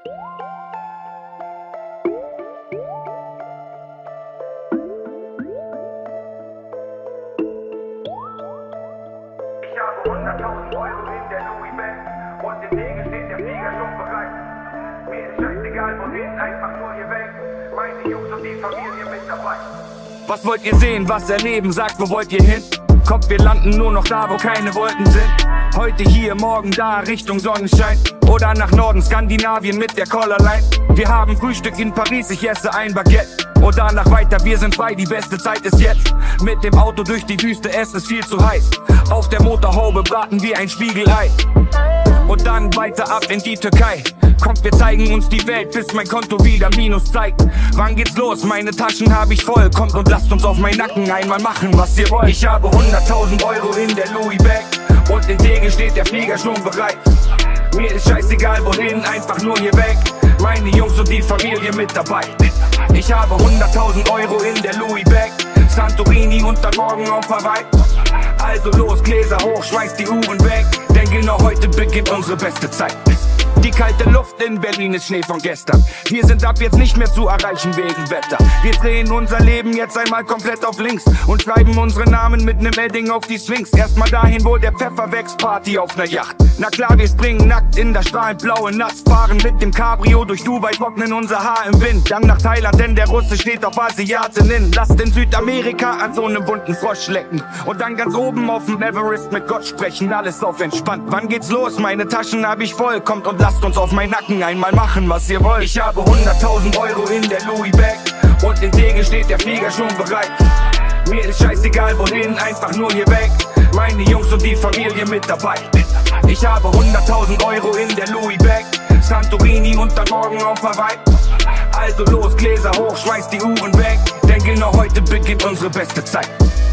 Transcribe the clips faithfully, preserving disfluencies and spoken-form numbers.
Ich habe hunderttausend Euro in der Louis Bag und im Wege steht der Flieger schon bereit. Mir ist scheißegal wohin, einfach nur hier weg. Meine Jungs und die Familie mit dabei. Was wollt ihr sehen, was erleben? Sagt, wo wollt ihr hin? Kommt, wir landen nur noch da, wo keine Wolken sind. Heute hier, morgen da, Richtung Sonnenschein. Oder nach Norden, Skandinavien mit der Collarline. Wir haben Frühstück in Paris, ich esse ein Baguette. Und danach weiter, wir sind frei, die beste Zeit ist jetzt. Mit dem Auto durch die Wüste, es ist viel zu heiß. Auf der Motorhaube braten wir ein Spiegelei. Und dann weiter ab in die Türkei. Kommt, wir zeigen uns die Welt, bis mein Konto wieder Minus zeigt. Wann geht's los? Meine Taschen hab ich voll. Kommt und lasst uns auf meinen Nacken einmal machen, was ihr wollt. Ich habe hunderttausend Euro in der Louis Bag und in Tegel steht der Flieger schon bereit. Mir ist scheißegal wohin, einfach nur hier weg. Meine Jungs und die Familie mit dabei. Ich habe hunderttausend Euro in der Louis Bag, Santorini und dann morgen auf Hawaii. Also los, Gläser hoch, schmeiß die Uhren weg, denn genau heute beginnt unsere beste Zeit. Die kalte Luft in Berlin ist Schnee von gestern. Wir sind ab jetzt nicht mehr zu erreichen wegen Wetter. Wir drehen unser Leben jetzt einmal komplett auf links und schreiben unsere Namen mit nem Edding auf die Sphinx. Erstmal dahin, wo der Pfeffer wächst, Party auf ner Yacht. Na klar, wir springen nackt in das strahlend blaue Nass, fahren mit dem Cabrio durch Dubai, trocknen unser Haar im Wind. Dann nach Thailand, denn der Russe steht auf Asiatinnen. Lasst in Südamerika an so nem bunten Frosch lecken und dann ganz oben auf dem Everest mit Gott sprechen. Alles auf entspannt. Wann geht's los? Meine Taschen hab ich voll. Kommt und lasst uns auf meinen Nacken einmal machen, was ihr wollt. Ich habe hunderttausend Euro in der Louis Bag und in Tegel steht der Flieger schon bereit. Mir ist scheißegal wohin, einfach nur hier weg. Meine Jungs und die Familie mit dabei. Ich habe hunderttausend Euro in der Louis Bag, Santorini und dann morgen auf Hawaii. Also los, Gläser hoch, schmeiß die Uhren weg, denn genau heute beginnt unsere beste Zeit.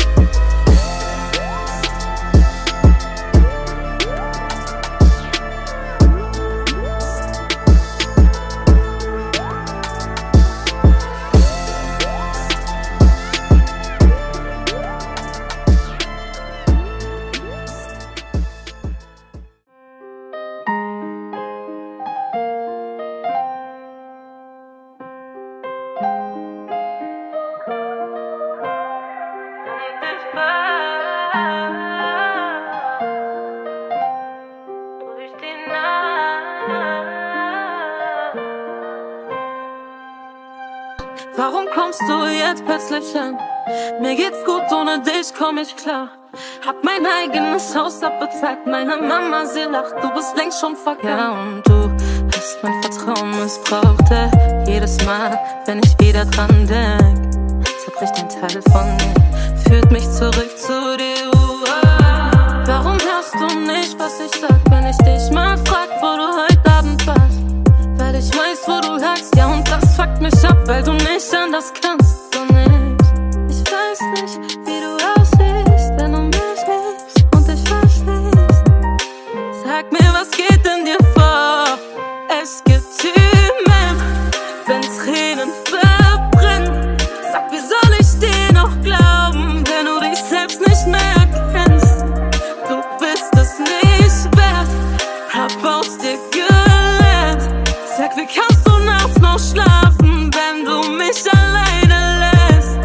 Warum kommst du jetzt plötzlich an? Mir geht's gut, ohne dich komm ich klar. Hab mein eigenes Haus abbezahlt, meine Mama, sie lacht, du bist längst schon vergangen. Ja, und du hast mein Vertrauen missbraucht, äh. Jedes Mal, wenn ich wieder dran denk, zerbricht ein Teil von mir, führt mich zurück zu dir. uh. Warum hörst du nicht, was ich sag, wenn ich dich mal frag, wo du heute Abend warst? Weil ich weiß, wo du lagst, ja, und das fuckt mich ab, weil du nicht anders kannst, so nicht. Ich weiß nicht, wie du aussiehst, wenn du mich liebst, und ich weiß nicht. Sag mir, was geht in dir vor? Es gibt Themen, wenn Tränen verbrennen. Sag, wie soll ich dir noch glauben, wenn du dich selbst nicht mehr kennst? Du bist es nicht wert, hab aus dir gelernt. Sag, wie kannst du nachts noch schlafen, wenn du mich alleine lässt?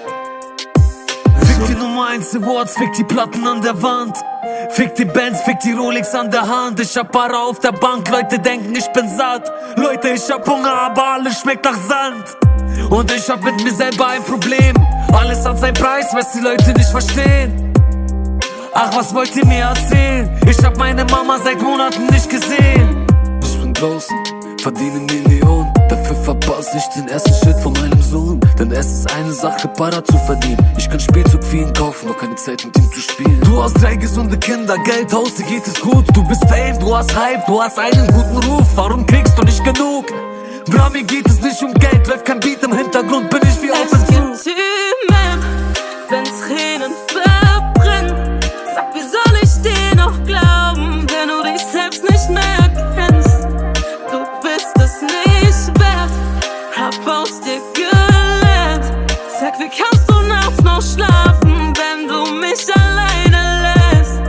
Fick die Nummer eins Awards, fick die Platten an der Wand. Fick die Bands, fick die Rolex an der Hand. Ich hab Para auf der Bank, Leute denken ich bin satt. Leute, ich hab Hunger, aber alles schmeckt nach Sand. Und ich hab mit mir selber ein Problem. Alles hat seinen Preis, was die Leute nicht verstehen. Ach, was wollt ihr mir erzählen? Ich hab meine Mama seit Monaten nicht gesehen. Ich bin draußen, verdiene Millionen, dafür verpasse ich den ersten Schritt von meinem Sohn. Denn es ist eine Sache, Para zu verdienen. Ich kann Spielzeug für ihn kaufen, noch keine Zeit mit ihm zu spielen. Du hast drei gesunde Kinder, Geld, Haus, dir geht es gut. Du bist Fame, du hast Hype, du hast einen guten Ruf. Warum kriegst du nicht genug? Bra, mir geht es nicht um Geld, läuft kein Beat im Hintergrund, bin ich wie auf und zu. Es gibt Themen, wenn Tränen verbrennen. Sag, wie soll ich dir noch glauben, wenn du dich selbst nicht mehr kennst? Du bist es nicht wert, hab aus dir gelernt. Sag, wie kannst du nachts noch schlafen, wenn du mich alleine lässt?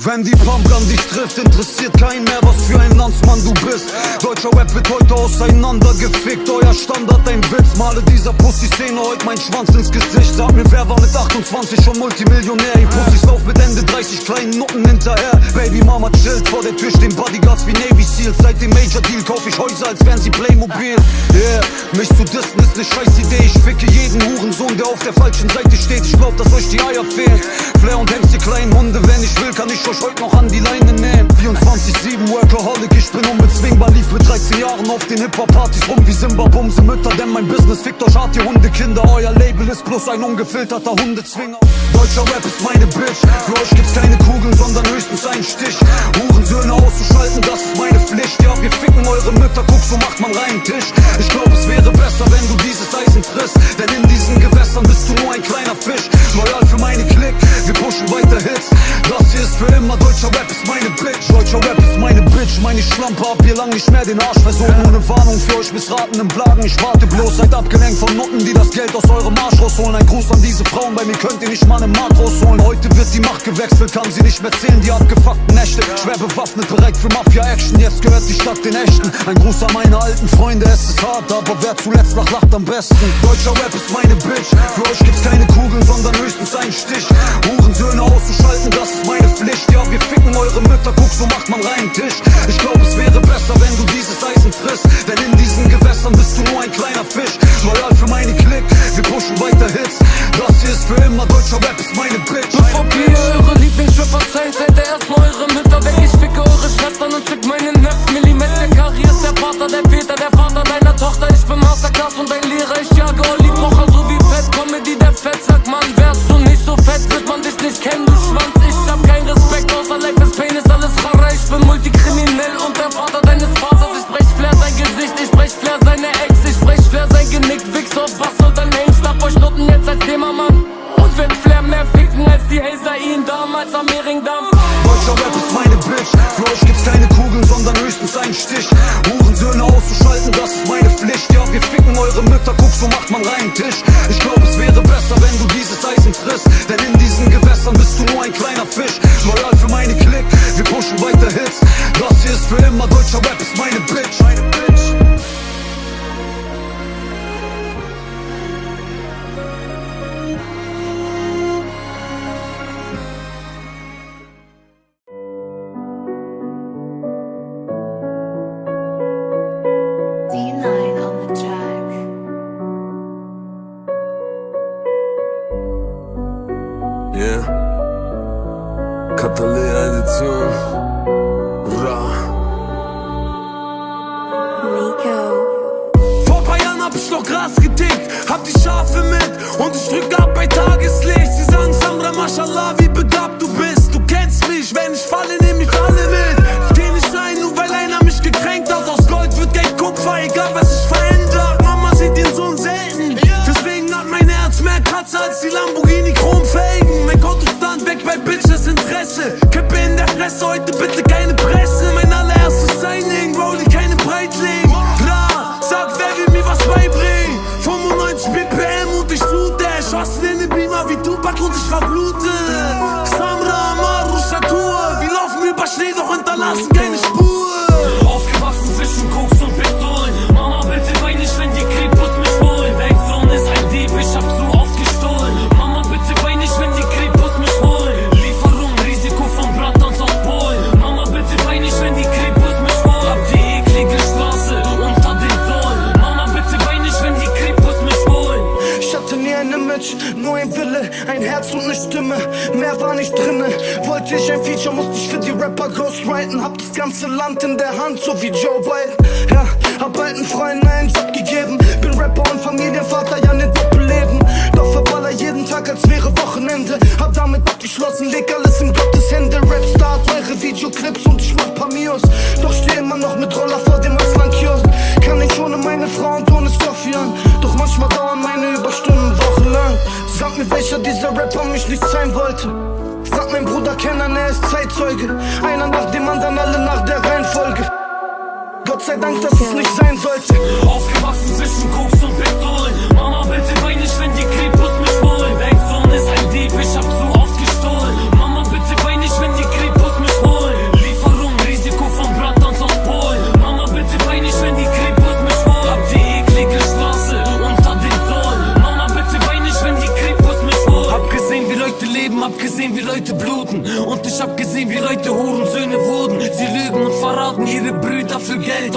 Wenn die Pumpgun dich trifft, interessiert keinen mehr, was für ein Landsmann du bist. Deutscher Rap wird heute auseinandergefickt, euer Standard ein Witz. Male dieser Pussy-Szene heute mein Schwanz ins Gesicht. Sag mir, wer war mit achtundzwanzig schon Multimillionär? Ihr Pussys lauf mit Ende dreißig kleinen Nutten hinterher. Baby Mama chillt vor der Tür, stehen Bodyguards wie Navy Seals. Seit dem Major Deal kauf ich Häuser, als wären sie Playmobil. Yeah, mich zu dissen ist ne scheiß Idee. Ich ficke jeden Hurensohn, der auf der falschen Seite steht. Ich glaub, dass euch die Eier fehlen. Flair und Hengst, die kleinen Hunde. Wenn ich will, kann ich euch heute noch an die Leine nehmen. vierundzwanzig sieben Workaholic, ich bin unbezwingbar. Lief mit dreizehn Jahren auf den Hip-Hop-Partys rum wie Simba-Bumse Mütter. Denn mein Business fickt euch hart, ihr Hundekinder. Euer Label ist bloß ein ungefilterter Hundezwinger. Deutscher Rap ist meine Bitch. Für euch gibt's keine Kugeln, sondern höchstens einen Stich. Hurensöhne auszuschalten, das ist meine Pflicht. Ja, wir ficken eure Mütter, guck, so macht man reinen Tisch. Ich glaub, es wäre besser, wenn du dieses Eisen frisst. Denn in diesen Gewässern bist du nur ein kleiner Fisch. Loyal für meine Klick, wir pushen weiter Hits. Das hier ist für immer, deutscher Rap ist meine Bitch. Deutscher Rap ist meine Bitch, meine Schlampe, hab hier lang nicht mehr den Arsch versogen. Ohne Warnung für euch missraten im Blagen. Ich warte bloß, seid abgelenkt von Nutten, die das Geld aus eurem Arsch rausholen. Ein Gruß an diese Frauen, bei mir könnt ihr nicht mal einen Markt rausholen. Heute wird die Macht gewechselt, kann sie nicht mehr zählen, die abgefuckten Nächte. Schwer bewaffnet, bereit für Mafia-Action, jetzt gehört die Stadt den Echten. Ein Gruß an meine alten Freunde, es ist hart, aber wer zuletzt noch lacht am besten. Deutscher Rap ist meine Bitch, für euch gibt's keine Kugeln, sondern höchstens einen Stich. Hurensöhne auszuschalten, das ist meine Pflicht. Ja, wir ficken eure Mütter, guck, so macht man reinen Tisch. Ich glaub, es wäre besser, wenn du dieses Eisen frisst. Denn in diesen Gewässern bist du nur ein kleiner Fisch. Loyal für meine Klick, wir pushen weiter Hits. Das hier ist für immer, deutscher Rap ist meine Bitch. Bevor ihr eure Lieblingsrapper seid, seid ihr erstmal eure Mütter weg. Ich ficke eure Schwestern und fick meine Neffen. Millimeter Kari ist der Vater, der Väter, der Vater deiner Tochter. Ich bin Masterclass und ein Lehrer, ich jage Olli Pocher so wie Fett. Comedy, der Fett sagt, Mann, wärst du nicht so fett, wird man dich nicht kennen, du Schwanz. Ich hab keinen Respekt, außer Life is Pain, ist alles Rara. Ich bin multikriminell und der Vater deines Vaters. Ich brech Flair sein Gesicht, ich brech Flair seine Ex. Ich brech Flair sein Genick, Wichser, was soll dein Hengst? Hab euch Nutten jetzt als Thema, Mann. Und wird Flair mehr ficken als die Hazer ihn damals am Mehringdamm. Deutscher Rap ist meine Bitch, für euch gibt's keine Kugeln, sondern höchstens einen Stich. Hurensöhne auszuschalten, das ist meine Pflicht. Ja, wir ficken eure Mütter, guck, so macht man reinen Tisch. Ich glaub, es wäre besser, wenn du dieses Eisen frisst. Denn in diesen Gewässern bist du nur ein kleiner Fisch. Loyal für meine Klick, wir pushen weiter Hits. Das hier ist für immer, deutscher Rap ist meine Bitch, meine Bitch. Yeah, Katalé-Edition, Ra. Vor paar Jahren hab ich noch Gras getickt, hab die Schafe mit und ich drück ab bei Tageslicht. Sie sagen Samra, Mashallah, wie begabt du bist. Du kennst mich, wenn ich falle, nehm ich alle mit. Ich geh nicht rein, nur weil einer mich gekränkt hat. Aus Gold wird Geld Kupfer, egal was sich verändert. Mama sieht den Sohn selten, deswegen hat mein Herz mehr Kratzer als die Lamborghini Chromfelgen. Mein Kontostand weg bei Bitches Interesse. Kippe in der Fresse, heute bitte keine Presse. Mein allererstes Signing, Rolli, keine Breitling. Ra, sag, wer will mir was beibringen? fünfundneunzig B P M und ich flute. Schossen in den Beamer wie Tupac und ich verblute. Samra, Maru, Shakur. Wir laufen über Schnee, doch hinterlassen keine Spur. Aufgewachsen zwischen Koks und Pistolen. Mama, bitte wein nicht, wenn die Kripus mich holen. Dein Sohn ist ein Dieb, ich hab zu oft gestohlen. Mama, bitte wein nicht, wenn die Kripus mich holen. Lieferung, Risiko von Bratans aus Polen. Mama, bitte wein nicht, wenn die Kripus mich holen. Ab die eklige Straße unter den Sohlen. Mama, bitte wein nicht, wenn die Kripus mich holen. Ich hatte nie ein Image, nur ein Wille, ein Herz und eine Stimme, mehr war nicht drinne. Wollte ich ein Feature, musste ich für die Rapper ghostwriten. Hab das ganze Land in der Hand, so wie Joe Biden. Ja, hab alten Freunden einen Job gegeben. Bin Rapper und Familienvater, ja ne Doppelleben. Doch verballer jeden Tag, als wäre Wochenende. Hab damit abgeschlossen, leg alles in Gottes Hände. Rapstart, eure Videoclips und ich mach paar Mios. Doch steh immer noch mit Roller vor dem Aslan-Kiosk. Kann ich ohne meine Frau und ohne Sofian. Doch manchmal dauern meine Überstunden wochenlang. Sag mir, welcher dieser Rapper mich nicht sein wollte. Sag mein Bruder Kenan, er ist Zeitzeuge. Einer nach dem anderen, alle nach der Reihenfolge. Gott sei Dank, dass es nicht sein sollte. Aufgewachsen zwischen Koks und Pistolen. Mama, bitte wein nicht, wenn die Kripus mich holen. Dein Sohn ist ein Dieb, ich hab zu oft gestohlen. Mama, bitte wein nicht, wenn die Kripus mich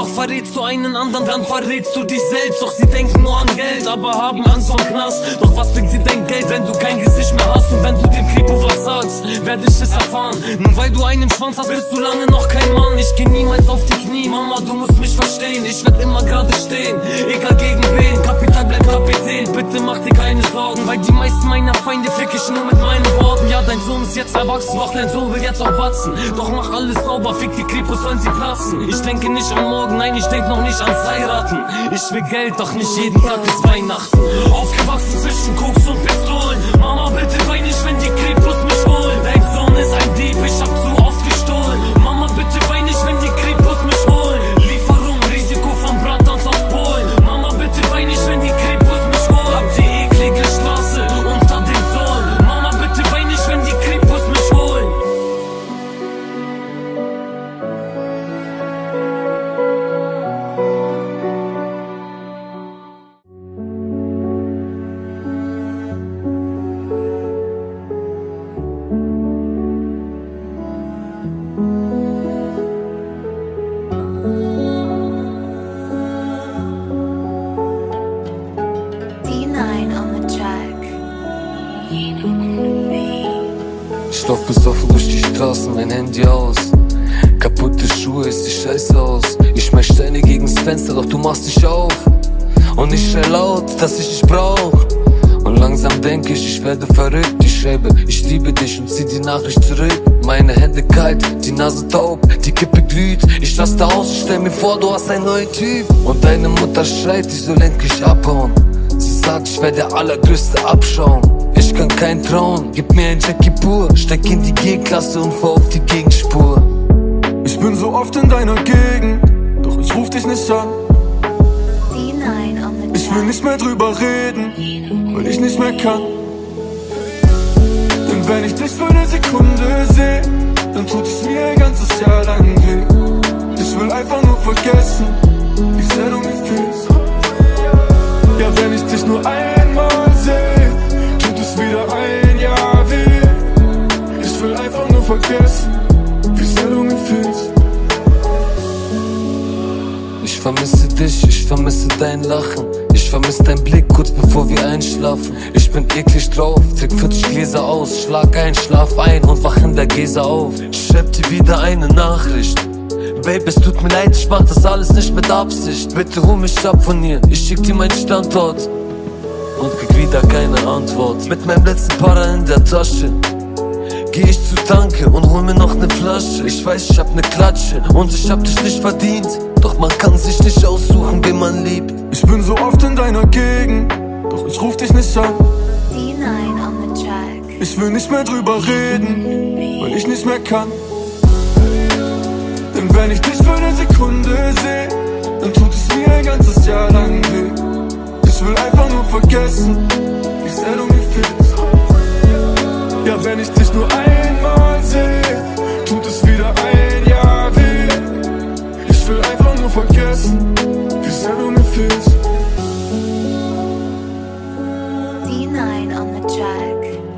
Doch verrätst du einen anderen, dann verrätst du dich selbst. Doch sie denken nur an Geld, aber haben Angst vom Knast. Doch was bringt dir dein Geld, wenn du kein Gesicht mehr hast? Und wenn du dem Kripo was sagst, werde ich es erfahren. Nur weil du einen Schwanz hast, bist du lange noch kein Mann. Ich geh niemals auf die Knie, Mama, du musst mich verstehen. Ich werd immer gerade stehen, egal gegen wen. Kapital bleibt Kapitän, bitte mach dir keine Sorgen, weil die meisten meiner Feinde fick ich nur mit meinen Worten. Ja, dein Sohn ist jetzt erwachsen, doch dein Sohn will jetzt auch batzen. Doch mach alles sauber, fick die Kripos, sollen sie platzen. Ich denke nicht an morgen, nein, ich denk noch nicht ans Heiraten. Ich will Geld, doch nicht jeden Tag ist Weihnachten. Aufgewachsen zwischen Koks und Pistolen. Mama, bitte wein nicht, wenn die Kripos mich holen. Dein Sohn ist ein Dieb, ich hab zu oft gestohlen. Mama, bitte wein nicht, wenn die Kripos mich holen. Lieferung, Risiko von Bratans aus Polen. Mama, bitte wein nicht, wenn die Kripos mich holen. Hab die eklige Straße unter dem Sohn. Mama, bitte wein nicht, wenn die Kripos mich holen. Ich lauf besoffen durch die Straßen, mein Handy aus. Kaputte Schuhe, es sieht scheiße aus. Ich schmeiß Steine gegen's Fenster, doch du machst dich auf. Und ich schrei laut, dass ich dich brauch. Und langsam denk ich, ich werde verrückt. Ich schreibe, ich liebe dich und zieh die Nachricht zurück. Meine Hände kalt, die Nase taub, die Kippe glüht. Ich lass da aus, ich stell mir vor, du hast einen neuen Typ. Und deine Mutter schreit, ich soll endlich abhauen. Sie sagt, ich wär der allergrößte Abschaum. Ich kann kein trauen, gib mir ein Jackie pur. Steig in die G-Klasse und fahr auf die Gegenspur. Ich bin so oft in deiner Gegend, doch ich ruf dich nicht an. Ich will nicht mehr drüber reden, weil ich nicht mehr kann. Denn wenn ich dich für eine Sekunde seh, dann tut es mir ein ganzes Jahr lang weh. Ich will einfach nur vergessen, wie sehr du mir fehlst. Ja, wenn ich dich nur einmal seh, tut es wieder ein Jahr weh. Ich will einfach nur vergessen, wie sehr du mir fehlst. Ich vermisse dich, ich vermisse dein Lachen. Ich vermisse dein Blick kurz bevor wir einschlafen. Ich bin eklig drauf, trink vierzig Gläser aus. Schlag ein, schlaf ein und wach in der Gese auf. Ich schreib dir wieder eine Nachricht. Babe, es tut mir leid, ich mach das alles nicht mit Absicht. Bitte hol mich ab von hier, ich schick dir meinen Standort. Und krieg wieder keine Antwort. Mit meinem letzten Para in der Tasche geh ich zu Tanke und hol mir noch ne Flasche. Ich weiß, ich hab ne Klatsche und ich hab dich nicht verdient. Doch man kann sich nicht aussuchen, wen man liebt. Ich bin so oft in deiner Gegend, doch ich ruf dich nicht an. Ich will nicht mehr drüber reden, weil ich nicht mehr kann. Denn wenn ich dich für eine Sekunde seh, dann tut es mir ein ganzes Jahr lang weh. Ich will einfach nur vergessen, wie sehr du mir fehlst. Ja, wenn ich dich nur einmal seh, tut es wieder ein Jahr weh. Ich will einfach nur vergessen, wie sehr du mir fehlst. D nine on the track.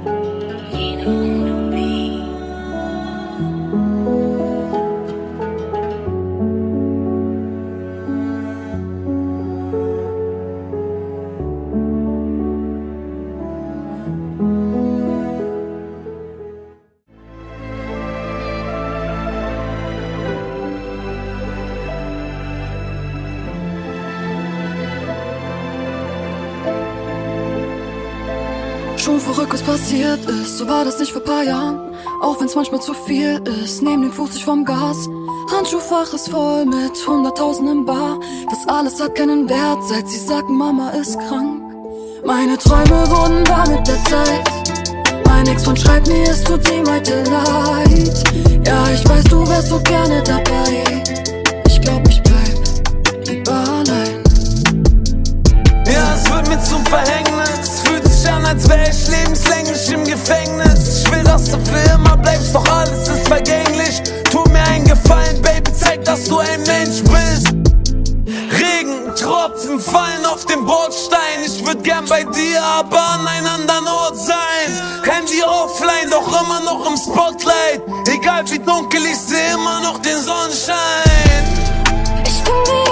Schon verrückt, was passiert ist, so war das nicht vor paar Jahren. Auch wenn's manchmal zu viel ist, nehm den Fuß nicht vom Gas. Handschuhfach ist voll mit hunderttausend im Bar. Das alles hat keinen Wert, seit sie sagten, Mama ist krank. Meine Träume wurden wahr mit der Zeit. Mein Ex-Freund schreibt mir, es tut ihm heute leid. Ja, ich weiß, du wärst so gerne dabei. Ich glaub, ich bleib lieber allein. Ja, es wird mir zum Verhängnis. Fühlt sich an, als wär ich lebenslänglich im Gefängnis. Ich will, dass du für immer bleibst, doch alles ist vergänglich. Tu mir einen Gefallen, Baby, zeig, dass du ein Mensch bist. Regentropfen fallen auf den Bordstein. Ich würd gern bei dir, aber an einem anderen Ort sein. Handy offline, doch immer noch im Spotlight. Egal wie dunkel, ich seh immer noch den Sonnenschein. Ich bin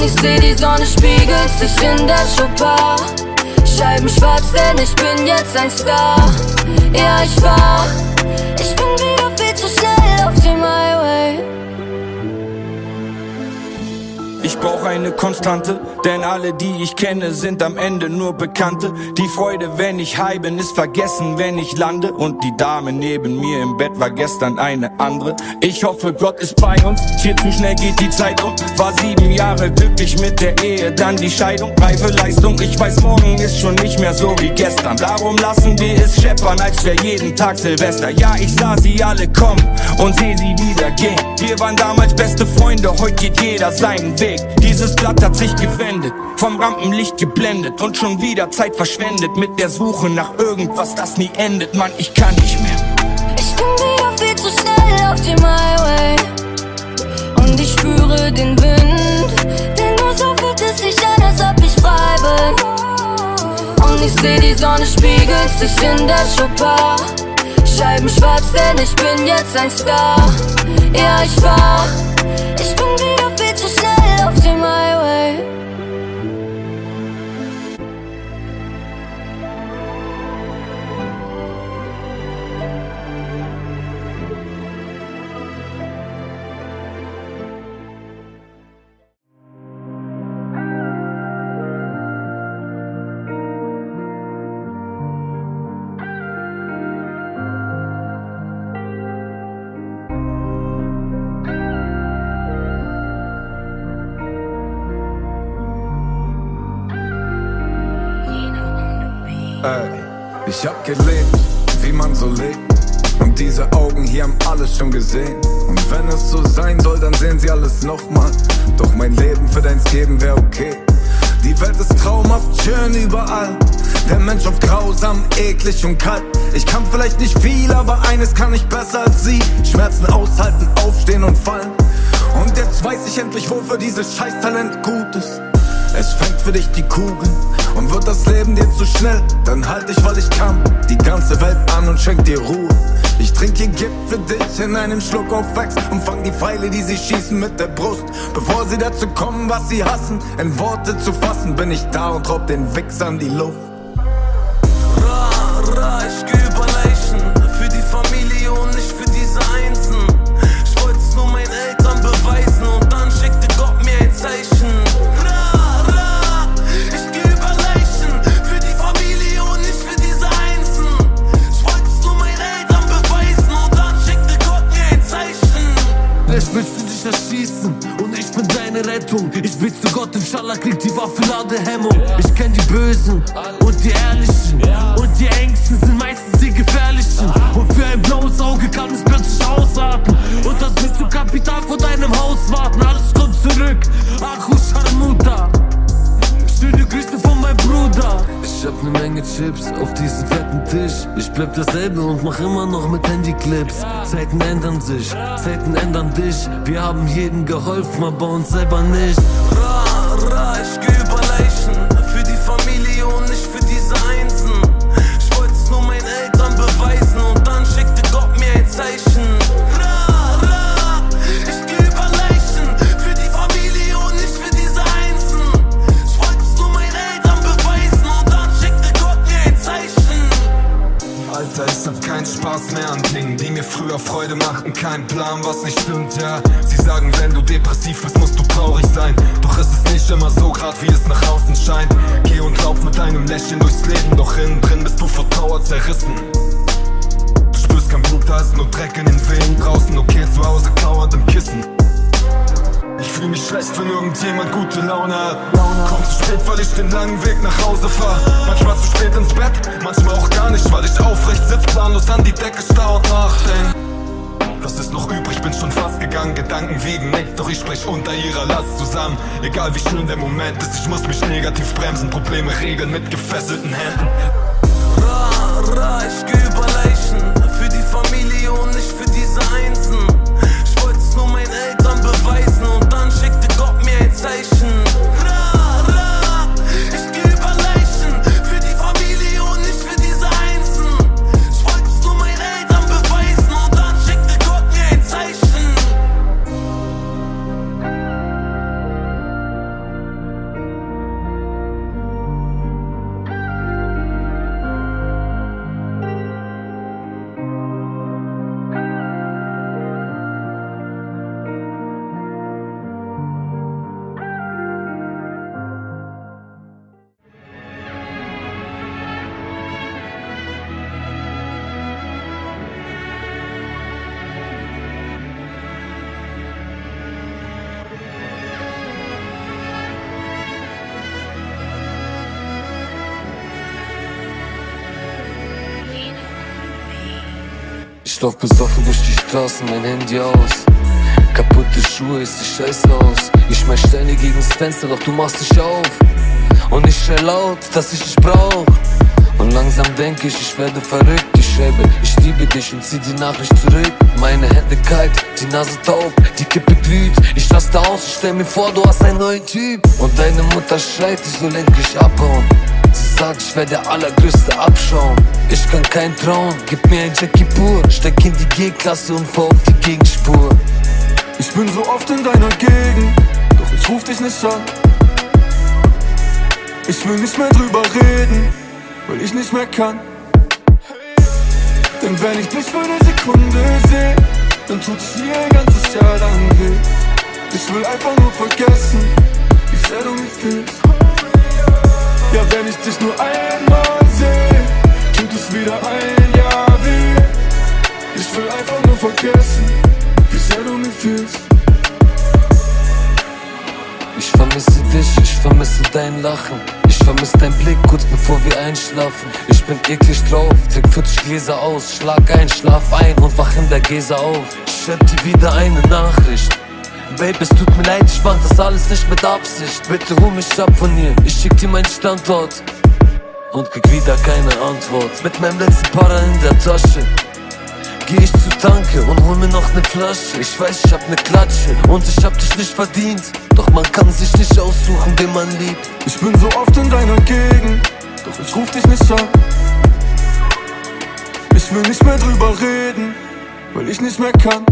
ich seh, die Sonne spiegelt sich in der Schuhbar. Scheiben schwarz, denn ich bin jetzt ein Star. Ja, ich war, ich bin wieder viel zu schnell auf dem Highway. Ich brauch eine Konstante, denn alle, die ich kenne, sind am Ende nur Bekannte. Die Freude, wenn ich high bin, ist vergessen, wenn ich lande. Und die Dame neben mir im Bett war gestern eine andere. Ich hoffe, Gott ist bei uns, viel zu schnell geht die Zeit um. War sieben Jahre glücklich mit der Ehe, dann die Scheidung. Reife Leistung, ich weiß, morgen ist schon nicht mehr so wie gestern. Darum lassen wir es scheppern, als wär jeden Tag Silvester. Ja, ich sah sie alle kommen und seh sie wieder gehen. Wir waren damals beste Freunde, heute geht jeder seinen Weg. Dieses Blatt hat sich gewendet, vom Rampenlicht geblendet und schon wieder Zeit verschwendet mit der Suche nach irgendwas, das nie endet. Mann, ich kann nicht mehr. Ich bin wieder viel zu schnell auf dem Highway und ich spüre den Wind, denn nur so fühlt es sich an, als ob ich frei bin. Und ich seh, die Sonne spiegelt sich in der Schuhbar. Scheiben schwarz, denn ich bin jetzt ein Star. Ja, ich war, ich bin wieder viel zu schnell auf dem Highway. Ich hab gelebt, wie man so lebt. Und diese Augen hier haben alles schon gesehen. Und wenn es so sein soll, dann sehen sie alles nochmal. Doch mein Leben für deins geben wäre okay. Die Welt ist traumhaft schön überall. Der Mensch oft grausam, eklig und kalt. Ich kann vielleicht nicht viel, aber eines kann ich besser als sie: Schmerzen aushalten, aufstehen und fallen. Und jetzt weiß ich endlich, wofür dieses Scheißtalent gut ist. Es fängt für dich die Kugel und wird das Leben dir zu schnell, dann halt dich, weil ich kann, die ganze Welt an und schenk dir Ruhe. Ich trinke ihr Gift für dich in einem Schluck auf Wax und fang die Pfeile, die sie schießen, mit der Brust. Bevor sie dazu kommen, was sie hassen, in Worte zu fassen, bin ich da und raub den Wichsern die Luft. Ra, ra, ich geh über Leichen, für die Familie und nicht für diese Einsen. Ich wollte es nur meinen Eltern beweisen und dann schickte Gott mir ein Zeichen. Ich will für dich erschießen und ich bin deine Rettung. Ich bete zu Gott, inshallah kriegt die Waffe Ladehemmung. Ich kenn die Bösen und die Ehrlichen und die Ängsten sind meistens die Gefährlichen. Und für ein blaues Auge kann es plötzlich ausarten und das willst du Kapital vor deinem Haus warten. Alles kommt zurück, Achu Sharmuta. Schöne Grüße von meinem Bruder. Ich hab ne Menge Chips auf diesem fetten Tisch. Ich bleib dasselbe und mach immer noch mit Handyclips. Zeiten ändern sich, Zeiten ändern dich. Wir haben jedem geholfen, aber uns selber nicht. Ra, ra, ich geh über Leichen, für die Familie und nicht für diese Einsen. Ich wollte es nur meinen Eltern beweisen und dann schickte Gott mir ein Zeichen. Ra, ra, ich geh über Leichen, für die Familie und nicht für diese Einsen. Ich wollte es nur meinen Eltern beweisen und dann schickte Gott mir ein Zeichen. Alter, ich hab keinen Spaß mehr an Dingen, die mir früher Freude machten. Kein Plan, was nicht stimmt, ja. Sie sagen, wenn du depressiv bist, musst du traurig sein. Doch es ist nicht immer so, grad wie es nach außen scheint. Geh und lauf mit einem Lächeln durchs Leben, doch innen drin bist du vor Trauer zerrissen. Du spürst kein Blut, da ist nur Dreck in den Venen. Draußen okay, zu Hause kauernd im Kissen. Ich fühl mich schlecht, wenn irgendjemand gute Laune hat. Komm zu spät, weil ich den langen Weg nach Hause fahr. Manchmal zu spät ins Bett, manchmal auch gar nicht, weil ich aufrecht sitz, planlos an die Decke starr und nachdenk. Was ist noch übrig, bin schon fast gegangen, Gedanken wiegen nichts, doch ich sprech unter ihrer Last zusammen. Egal wie schön der Moment ist, ich muss mich negativ bremsen, Probleme regeln mit gefesselten Händen. Ra, ra, ich geh über Leichen, für die Familie und nicht für diese Einsen. Ich wollte es nur meinen Eltern beweisen und dann schickte Gott mir ein Zeichen. Ra, ra, ich geh über Leichen, für die Familie und nicht für diese Einsen. Ich wollte es nur meinen Eltern beweisen und dann schickte Gott mir ein Zeichen. lauf besoffen durch die Straßen, mein Handy aus. Kaputte Schuhe, ich seh scheiße aus. Ich schmeiß Steine gegen's Fenster, doch du machst dich auf. Und ich schrei laut, dass ich dich brauch. Und langsam denk ich, ich werde verrückt. Ich schreibe, ich liebe dich und zieh die Nachricht zurück. Meine Hände kalt, die Nase taub, die Kippe glüht. Ich raste aus, ich stell mir vor, du hast einen neuen Typ. Und deine Mutter schreit, ich soll endlich abhauen. Sie sagt, ich wär der allergrößte Abschaum. Ich kann kein trauen, gib mir ein Jackie pur. Steck in die G-Klasse und fahr auf die Gegenspur. Ich bin so oft in deiner Gegend, doch ich ruf dich nicht an. Ich will nicht mehr drüber reden, weil ich nicht mehr kann. Denn wenn ich dich für eine Sekunde seh, dann tut es mir ein ganzes Jahr lang weh. Ich will einfach nur vergessen, wie sehr du mich fühlst. Ja, wenn ich dich nur einmal seh, tut es wieder ein Jahr weh. Ich will einfach nur vergessen, wie sehr du mich fühlst. Ich vermisse dich, ich vermisse dein Lachen. Ich vermisse dein Blick kurz bevor wir einschlafen. Ich bin eklig drauf, trink vierzig Gläser aus. Schlag ein, schlaf ein und wach in der Gese auf. Ich schreib dir wieder eine Nachricht. Babe, es tut mir leid, ich mach das alles nicht mit Absicht. Bitte hol mich ab von hier, ich schick dir meinen Standort. Und krieg wieder keine Antwort. Mit meinem letzten Para in der Tasche geh ich zu Tanke und hol mir noch ne Flasche. Ich weiß, ich hab ne Klatsche und ich hab dich nicht verdient. Doch man kann sich nicht aussuchen, wen man liebt. Ich bin so oft in deiner Gegend, doch ich ruf dich nicht an. Ich will nicht mehr drüber reden, weil ich nicht mehr kann.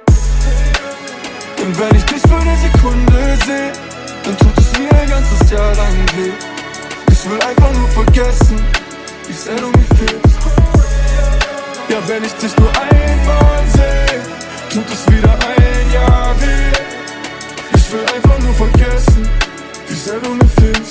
Denn wenn ich dich für eine Sekunde seh, dann tut es mir ein ganzes Jahr lang weh. Ich will einfach nur vergessen, wie sehr du mich fühlst. Ja, wenn ich dich nur einmal seh, tut es wieder ein Jahr weh. Ich will einfach nur vergessen, wie sehr du mich fühlst.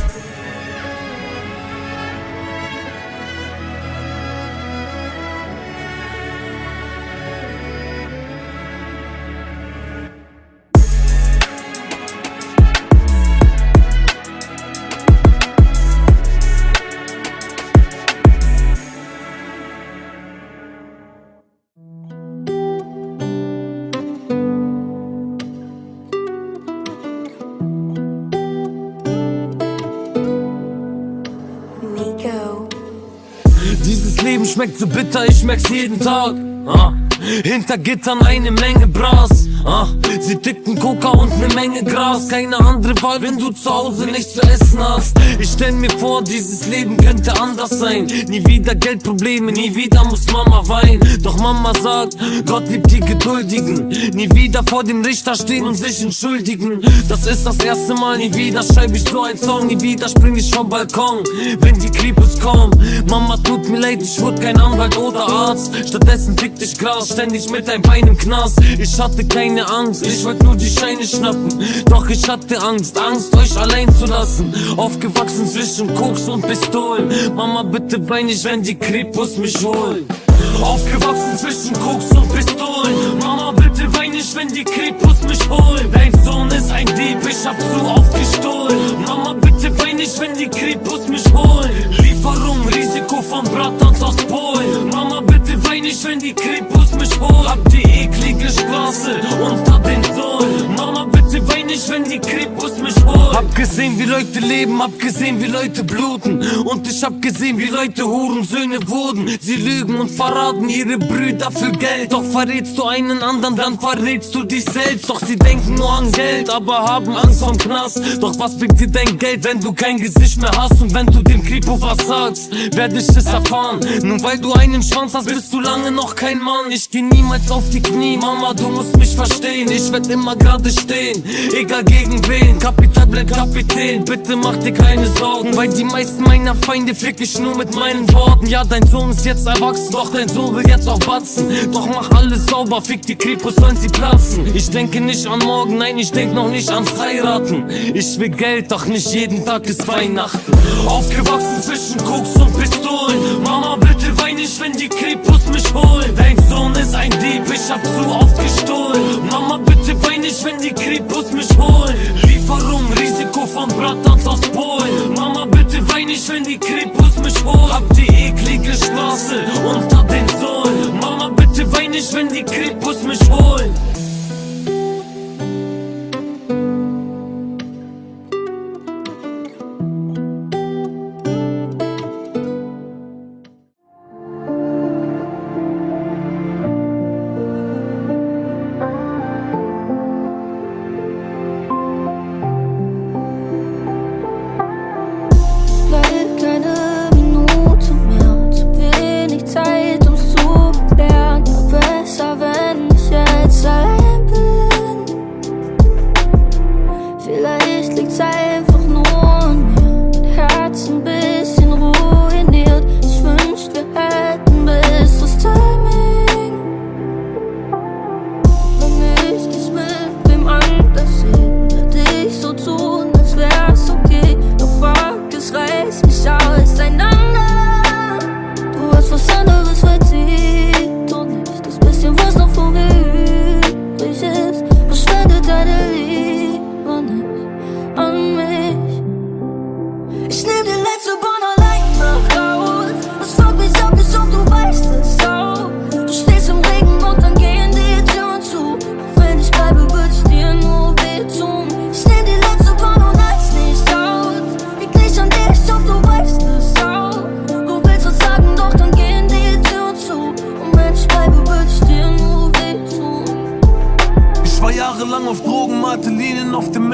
Dieses Leben schmeckt so bitter, ich merk's jeden Tag. Ah. Hinter Gittern eine Menge Bras. Ah. Sie ticken Coca und ne Menge Gras. Keine andere Wahl, wenn du zu Hause nichts zu essen hast. Ich stell mir vor, dieses Leben könnte anders sein. Nie wieder Geldprobleme, nie wieder muss Mama weinen. Doch Mama sagt, Gott liebt die Geduldigen. Nie wieder vor dem Richter stehen und sich entschuldigen. Das ist das erste Mal, nie wieder schreib ich so ein Song. Nie wieder spring ich vom Balkon, wenn die Krippos kommen. Mama, tut mir leid, ich wurde kein Anwalt oder Arzt. Stattdessen fickt ich Gras, ständig mit ein Bein im Knast. Ich hatte keine Angst, ich wollte nur die Scheine schnappen. Doch ich hatte Angst, Angst euch allein zu lassen. Aufgewachsen zwischen Koks und Pistolen. Mama, bitte wein nicht, wenn die Krippos mich holen. Aufgewachsen zwischen Koks und Pistolen. Mama, bitte wein nicht, wenn die Krippos mich holen. Dein Sohn ist ein Dieb, ich hab zu oft gestohlen. Mama, bitte wein nicht, wenn die Krippos mich holen. Lieferung, Risiko von Bratans aus Polen. Mama, bitte wein nicht, wenn die Krippos mich holen. Hab die eklige Straße unter den Sohlen. Mama, bitte wein nicht, wenn die Krippos mich holen. Hab gesehen, wie Leute leben, hab gesehen, wie Leute bluten. Und ich hab gesehen, wie Leute Hurensöhne wurden. Sie lügen und verraten ihre Brüder für Geld. Doch verrätst du einen anderen, dann verrätst du dich selbst. Doch sie denken nur an Geld, aber haben Angst vom Knast. Doch was bringt dir dein Geld, wenn du kein Gesicht mehr hast? Und wenn du dem Kripo was sagst, werd ich es erfahren. Nur weil du einen Schwanz hast, bist du lange noch kein Mann. Ich geh niemals auf die Knie, Mama, du musst mich verstehen. Ich werd immer gerade stehen, egal gegen wen. Kapital bleibt Kapitän, bitte mach dir keine Sorgen. Weil die meisten meiner Feinde fick ich nur mit meinen Worten. Ja, dein Sohn ist jetzt erwachsen, doch dein Sohn will jetzt auch batzen. Doch mach alles sauber, fick die Kripos, sollen sie platzen. Ich denke nicht an morgen, nein, ich denk noch nicht ans Heiraten. Ich will Geld, doch nicht jeden Tag ist Weihnachten. Aufgewachsen zwischen Koks und Pistolen. Mama, bitte wein nicht, wenn die Kripos mich holen. Dein Sohn ist ein Dieb, ich hab zu oft gestohlen. Mama, bitte wein nicht, wenn die Kripos mich holen. Lieferung, Risiko von Bratans aus Polen. Mama, bitte wein nicht, wenn die Kripos mich holen. Hab die eklige Straße unter den Sohlen. Mama, bitte wein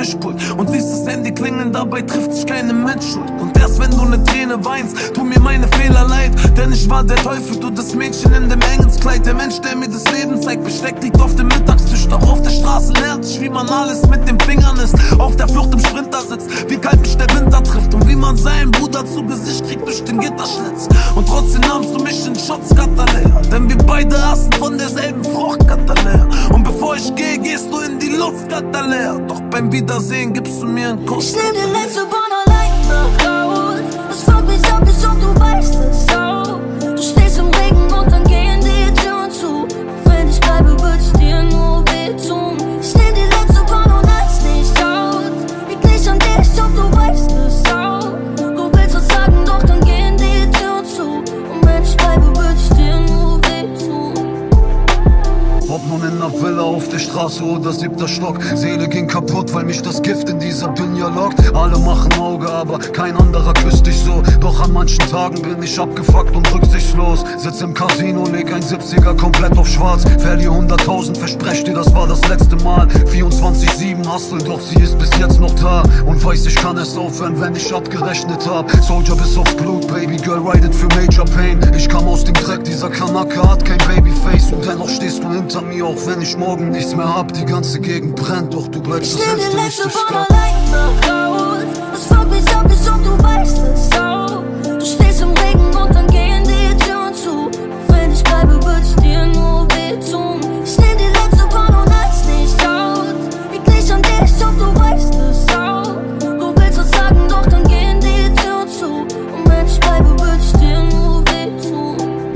Mischpult und siehst das Handy klingeln, dabei trifft sich keine Mitschuld. Und erst wenn du ne Träne weinst, tu mir meine Fehler leid, denn ich war der Teufel, du das Mädchen in dem Engelskleid. Der Mensch, der mir das Leben zeigt, Besteck liegt auf dem Mittagstisch, doch auf der Straße lernt ich, wie man alles mit den Fingern isst. Auf der Flucht im Sprinter sitzt, wie kalt mich der Winter trifft und wie man seinen Bruder zu Gesicht kriegt durch den Gitterschlitz. Und trotzdem nahmst du mich in Schutz, Katalea, denn wir beide hassen von derselben Frucht, Katalea. Und bevor ich gehe, gehst du in die Luft, Katalea. Doch beim Wiedersehen gibst du mir einen Kuss. Ich nehm den letzten Born allein nach Haus. Das fuckt mich ab, ich hoffe, du weißt es auch. Du stehst im Regen und dann gehen die Türen zu. Wenn ich bleibe, würd ich dir nur wehtun. Ich nehm die letzte Born und halt's nicht aus. Lieg nicht an dir, ich hoffe, du weißt es auch. Du willst was sagen, doch dann gehen die Türen zu. Und wenn ich bleibe, würd ich dir nur wehtun. Ob nun in einer Villa auf der Straße oder siebter Stock, Seele ging kaputt, weil mich das Gift in dieser Dünja lockt. Alle machen Auge, aber kein anderer küsst dich so. Doch an manchen Tagen bin ich abgefuckt und rücksichtslos. Sitz im Casino, leg ein siebziger komplett auf schwarz. Verlier hunderttausend, versprech dir, das war das letzte Mal. vierundzwanzig sieben Hustle, doch sie ist bis jetzt noch da. Und weiß, ich kann es aufhören, wenn ich abgerechnet hab. Soldier bis aufs Blut, Baby Girl, ride it für Major Pain. Ich kam aus dem Dreck, dieser Kanake hat kein Babyface. Und dennoch stehst du hinter mir, auch wenn ich morgen nichts mehr hab. Die ganze Gegend brennt, doch du bleibst das hellste Licht der Stadt. Das fuckt mich ab, ich hoffe, du weißt es auch. Du stehst im Regen und dann gehen die Türen zu. Wenn ich bleibe, würd ich dir nur wehtun. Ich nehm die letzte Bahn und halt's nicht aus. Lieg nicht an dir, ich hoffe, du weißt es auch. Du willst was sagen, doch dann gehen die Türen zu. Und wenn ich bleibe, würd ich dir nur wehtun.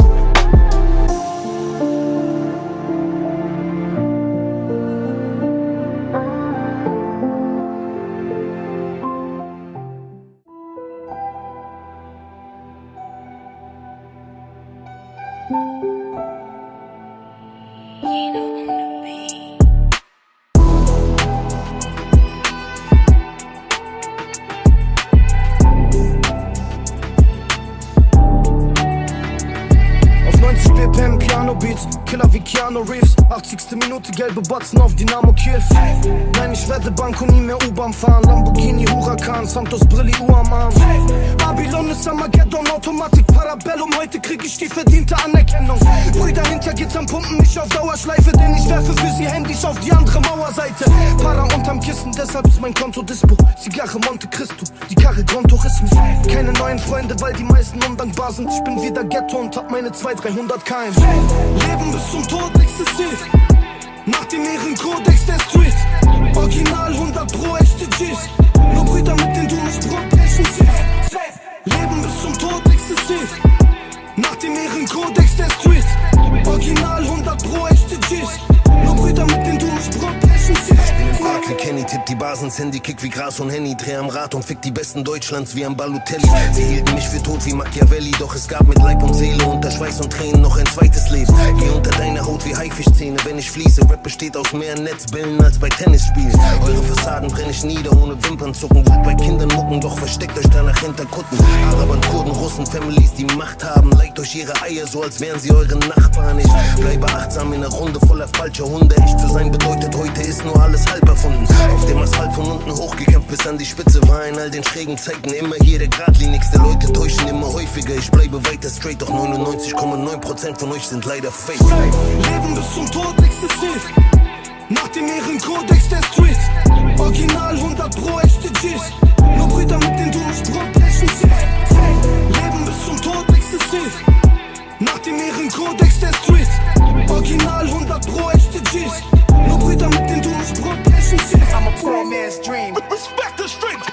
Killer wie Keanu Reeves, achtzigste Minute, gelbe Batzen auf Dynamo Kiew. Nein, ich werde Banco nie mehr U-Bahn fahren. Lamborghini, Huracan, Santos Brilli, Uhr am Arm. Babylon ist Armageddon, Automatik, Parabellum. Heute krieg ich die verdiente Anerkennung. Brüder hinter Gittern pumpen mich auf Dauerschleife, denn ich werfe für sie Handys auf die andere Mauerseite. Para unterm Kissen, deshalb ist mein Konto Dispo. Zigarre Monte Cristo, die Karre Grand Tourismus. Keine neuen Freunde, weil die meisten undankbar sind. Ich bin wieder Ghetto und hab meine zweihundert, dreihundert Kilometer. Leben bis zum Tod exzessiv, nach dem Ehrenkodex der Street. Original hundert pro echte G's, nur Brüder, mit denen du nicht Brot brechen ziehst. Leben bis zum Tod exzessiv, nach dem Ehrenkodex der Street. Original hundert pro echte G's, nur Brüder, mit denen du nicht Brot brechen ziehst. Ich bin im Park wie Kenny, tipp die Basen, Handy, kick wie Gras und Henny. Dreh am Rad und fick die Besten Deutschlands wie am Balotelli. Sie hielten mich für tot wie Machiavelli, doch es gab mit Leib und Seele unter Schweiß und Tränen noch ein zweites Leben. Geh unter deine Haut wie Haifischzähne, wenn ich fließe. Rap besteht aus mehr Netzbällen als bei Tennisspielen. Eure Fassaden brenne ich nieder, ohne Wimpern zucken. Wut bei Kindern mucken, doch versteckt euch danach hinter Kutten. Arabern, Kurden, Russen, Families, die Macht haben. Liked euch ihre Eier, so als wären sie eure Nachbarn. Ich bleibe achtsam in einer Runde voller falscher Hunde. Echt zu sein bedeutet, heute ist nur alles halb erfunden. Auf dem Asphalt von unten hochgekämpft bis an die Spitze, war in all den schrägen Zeiten immer hier der geradlinigste. Leute täuschen immer häufiger, ich bleibe weiter straight, doch neunundneunzig Komma neun Prozent von euch sind leider fake. Leben bis zum Tod exzessiv, nach dem Ehrenkodex der Street. Original hundert pro echte G's, nur Brüder, mit denen du nicht Brot brechen ziehst. Leben bis zum Tod exzessiv, nach dem Ehrenkodex der Street. Original hundert pro echte G's, nur Brüder, mit denen du nicht Brot brechen ziehst. I'm a poor man's dream. Respect the streets.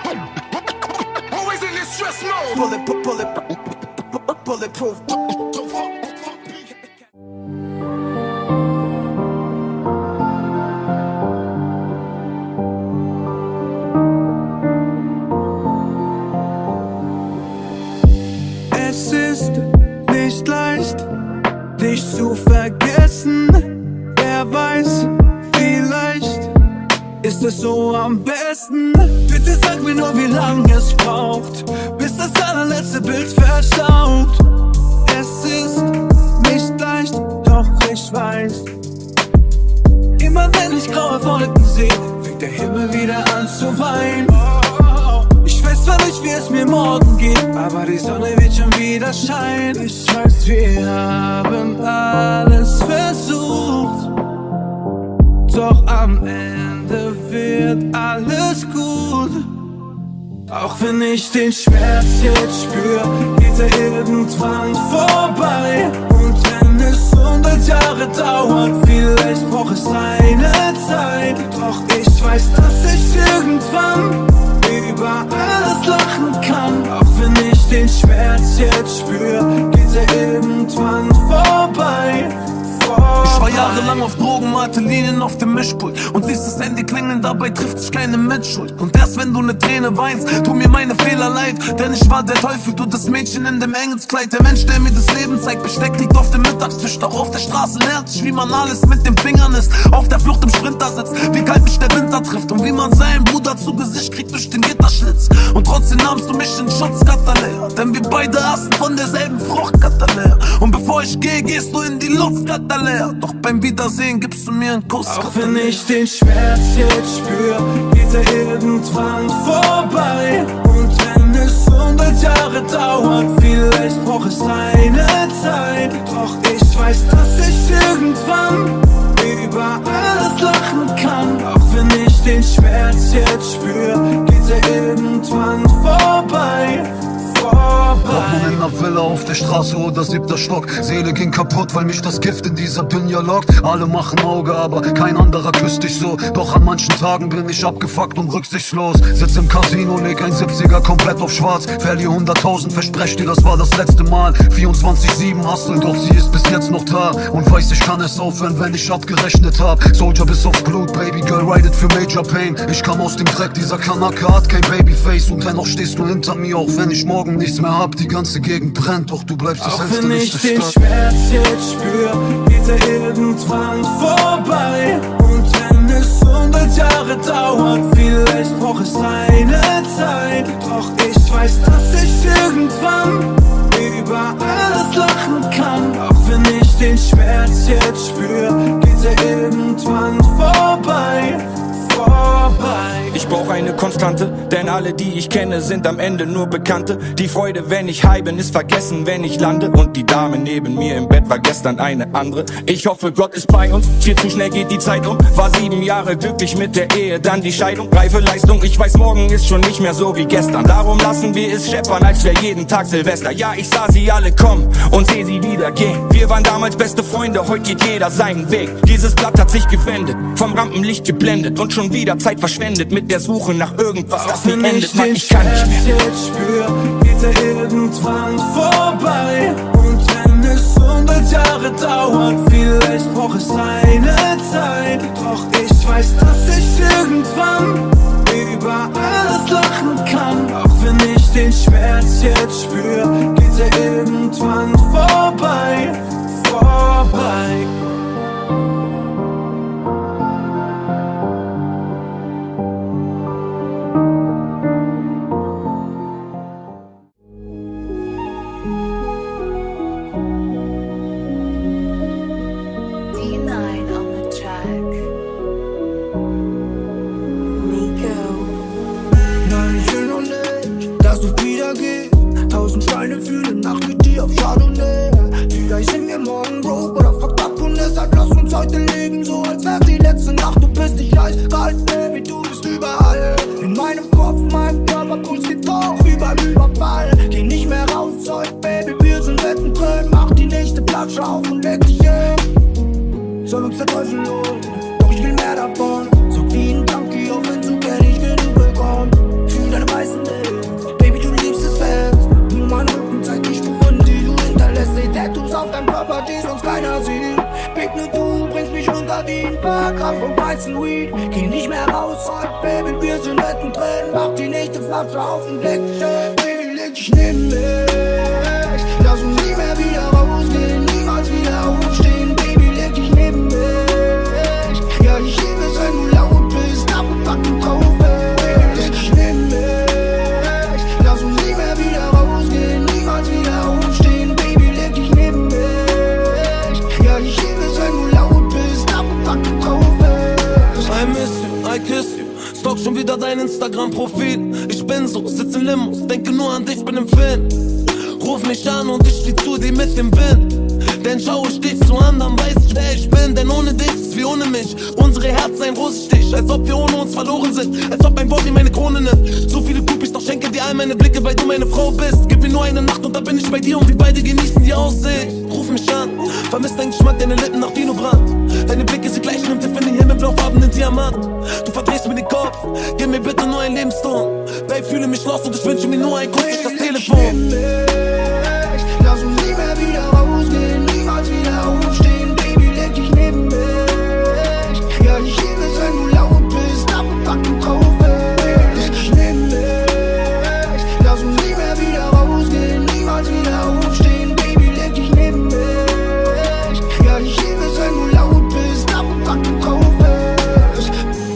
Always in this stress mode. Bullet, bullet, bulletproof. Es ist nicht leicht, dich zu vergessen. Wer weiß, vielleicht ist es so am besten. Bitte sag mir nur, wie lange es braucht, bis das allerletzte Bild verstaubt. Es ist nicht leicht, doch ich weiß, immer wenn ich graue Wolken sehe, fängt der Himmel wieder an Schein. Ich weiß, wir haben alles versucht, doch am Ende wird alles gut. Auch wenn ich den Schmerz jetzt spür, geht er irgendwann vorbei. Und wenn es hundert Jahre dauert, vielleicht braucht es seine Zeit. Doch ich weiß, dass ich irgendwann über alles lachen kann. Auch wenn ich den Schmerz jetzt spür, geht er irgendwann vorbei. Ich war jahrelang auf Drogen, malte Linien auf dem Mischpult und ließ das Handy klingeln, dabei trifft sich keine Mitschuld. Und erst wenn du ne Träne weinst, tu mir meine Fehler leid, denn ich war der Teufel, du das Mädchen in dem Engelskleid. Der Mensch, der mir das Leben zeigt, Besteck liegt auf dem Mittagstisch, doch auf der Straße lernt sich, wie man alles mit den Fingern isst. Auf der Flucht im Sprinter sitzt, wie kalt mich der Winter trifft und wie man seinen Bruder zu Gesicht kriegt durch den Gitterschlitz. Und trotzdem nahmst du mich in Schutz, Katalea, denn wir beide aßen von derselben Frucht, Katalea. Und bevor ich gehe, gehst du in die Luft, Katalea. Doch beim Wiedersehen gibst du mir einen Kuss. Auch wenn ich den Schmerz jetzt spür, geht er irgendwann vorbei. Und wenn es hundert Jahre dauert, vielleicht braucht es seine Zeit. Doch ich weiß, dass ich irgendwann über alles lachen kann. Auch wenn ich den Schmerz jetzt spür, geht er irgendwann vorbei. Wohnen in einer Villa auf der Straße oder siebter Stock. Seele ging kaputt, weil mich das Gift in dieser Dünja lockt. Alle machen Auge, aber kein anderer küsst dich so. Doch an manchen Tagen bin ich abgefuckt und rücksichtslos. Sitz im Casino, leg ein siebziger komplett auf schwarz. Verlier hunderttausend, versprech dir, das war das letzte Mal. vierundzwanzig sieben hustle, doch sie ist bis jetzt noch da. Und weiß, ich kann es aufhören, wenn ich abgerechnet hab. Soldier bis aufs Blut, Baby Girl, ride it für Major Pain. Ich kam aus dem Dreck, dieser Kanake hat kein Babyface. Und dennoch stehst du hinter mir, auch wenn ich morgen nichts mehr hab. Die ganze Gegend brennt, doch du bleibst das hellste Licht der Stadt. Auch wenn ich den Schmerz jetzt spür, geht er irgendwann vorbei. Und wenn es hundert Jahre dauert, vielleicht braucht es seine Zeit. Doch ich weiß, dass ich irgendwann über alles lachen kann. Auch wenn ich den Schmerz jetzt spür, geht er irgendwann vorbei. Ich brauch eine Konstante, denn alle, die ich kenne, sind am Ende nur Bekannte. Die Freude, wenn ich high bin, ist vergessen, wenn ich lande. Und die Dame neben mir im Bett war gestern eine andere. Ich hoffe, Gott ist bei uns, viel zu schnell geht die Zeit um. War sieben Jahre glücklich mit der Ehe, dann die Scheidung. Reife Leistung, ich weiß, morgen ist schon nicht mehr so wie gestern. Darum lassen wir es scheppern, als wär jeden Tag Silvester. Ja, ich sah sie alle kommen und seh sie wieder gehen. Wir waren damals beste Freunde, heute geht jeder seinen Weg. Dieses Blatt hat sich gewendet, vom Rampenlicht geblendet und schon wieder Zeit verschwendet mit der Suche nach irgendwas, das nie endet. Mann, ich kann nicht mehr. Jetzt spür, geht er irgendwann vorbei. Und wenn es hundert Jahre dauert, vielleicht braucht es seine Zeit. Doch ich weiß, dass ich irgendwann über alles lachen kann. Auch wenn ich den Schmerz jetzt spür, geht er irgendwann vorbei, vorbei. Schon wieder dein Instagram-Profil. Ich bin so, sitz in Limos, denke nur an dich, bin im Film. Ruf mich an und ich flieh zu dir mit dem Wind. Denn schau ich dich zu anderen, weiß ich wer ich bin. Denn ohne dich ist wie ohne mich. Unsere Herzen ein Roststich, als ob wir ohne uns verloren sind. Als ob ein Wort wie meine Krone nimmt. So viele Groupies, doch schenke dir all meine Blicke, weil du meine Frau bist. Gib mir nur eine Nacht und dann bin ich bei dir und wir beide genießen die Aussicht. Ruf mich an, vermisst deinen Geschmack, deine Lippen nach Vinobrand. Deine Blicke sind gleich, nimmt dir für den himmelblaufarbenen Diamant. Du verdrehst mir den Kopf, gib mir bitte nur ein Lebenston. Babe, fühle mich los und ich wünsche mir nur ein Kuss durch das Telefon. Lass uns nie mehr wieder rausgehen, niemals wieder aufstehen. Baby, leg dich neben mich. Ja, ich liebe es, wenn du laut bist, aber fuck, du drauf bist. Leg dich neben mich. Lass uns nie mehr wieder rausgehen, niemals wieder aufstehen. Baby, leg dich neben mich. Ja, ich liebe es, wenn du laut bist, aber fuck, du drauf bist.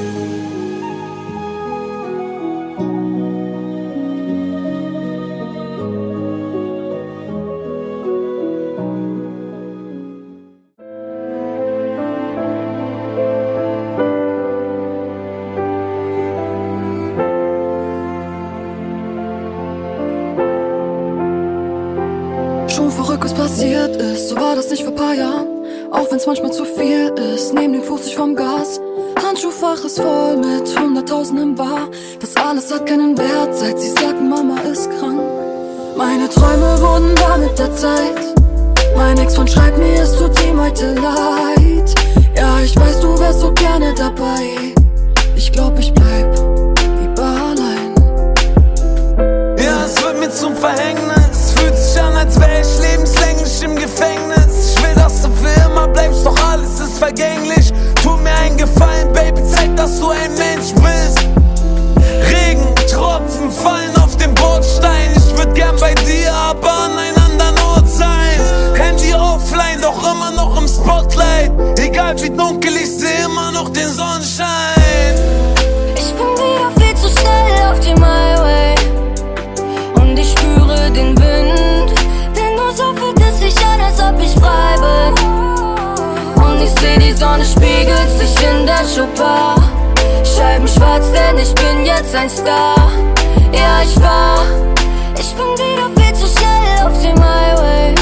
Schon verrückt, was passiert ist, so war das nicht vor paar Jahren. Auch wenn's manchmal zu viel ist, nehm den Fuß nicht vom Gas. Handschuhfach ist voll mit hunderttausend im Bar. Das alles hat keinen Wert, seit sie sagten, Mama ist krank. Meine Träume wurden wahr mit der Zeit. Mein Ex-Freund schreibt mir, es tut ihm heute leid. Ja, ich weiß, du wärst so gerne dabei. Ich glaub, ich bleib lieber allein. Ja, es wird mir zum Verhängnis. Fühlt sich an, als wär ich lebenslänglich im Gefängnis. Ich will, dass du für immer bleibst, doch alles ist vergänglich. Tu mir einen Gefallen, Baby, zeig, dass du ein Mensch bist. Regentropfen fallen auf den Bordstein. Ich würd gern bei dir, aber an einem anderen Ort sein. Handy offline, doch immer noch im Spotlight. Egal wie dunkel, ich seh immer noch den Sonnenschein. Ich bin wieder viel zu schnell auf dem Highway und ich spüre den Wind. Denn nur so fühlt es sich an, als ob ich frei bin. Und ich seh, die Sonne spiegelt sich in der Schuhbar. Scheiben schwarz, denn ich bin jetzt ein Star. Ja, ich war, ich bin wieder viel zu schnell auf dem Highway.